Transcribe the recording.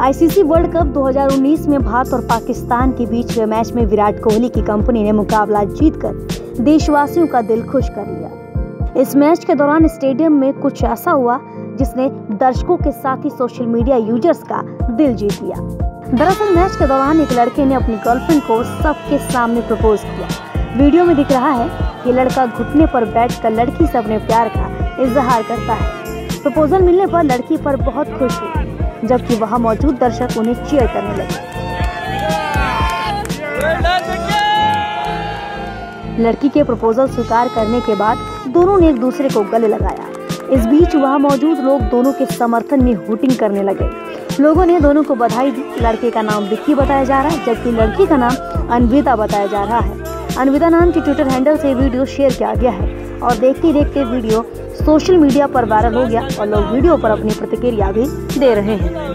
ICC world cup 2019 में भारत और पाकिस्तान के बीच हुए मैच में विराट कोहली की कंपनी ने मुकाबला जीतकर देशवासियों का दिल खुश कर लिया। इस मैच के दौरान स्टेडियम में कुछ ऐसा हुआ जिसने दर्शकों के साथ ही सोशल मीडिया यूजर्स का दिल जीत लिया। दरअसल मैच के दौरान एक लड़के ने अपनी गर्लफ्रेंड को सबके सामने प्रपोज किया। वीडियो में दिख रहा है कि लड़का घुटने पर बैठकर लड़की से अपने प्यार का इजहार करता है। प्रपोजल मिलने पर लड़की पर बहुत खुश हुई, जबकि वहां मौजूद दर्शक उन्हें चीयर करने लगे। लड़की के प्रपोजल स्वीकार करने के बाद दोनों ने एक दूसरे को गले लगाया। इस बीच वहां मौजूद लोग दोनों के समर्थन में हूटिंग करने लगे। लोगों ने दोनों को बधाई दी। लड़के का नाम विक्की बताया जा रहा है, जबकि लड़की का नाम अन्विता बताया जा रहा है। अन्विता नाम के ट्विटर हैंडल से वीडियो शेयर किया गया है और देखते ही देखते वीडियो सोशल मीडिया पर वायरल हो गया और लोग वीडियो पर अपनी प्रतिक्रिया भी दे रहे हैं।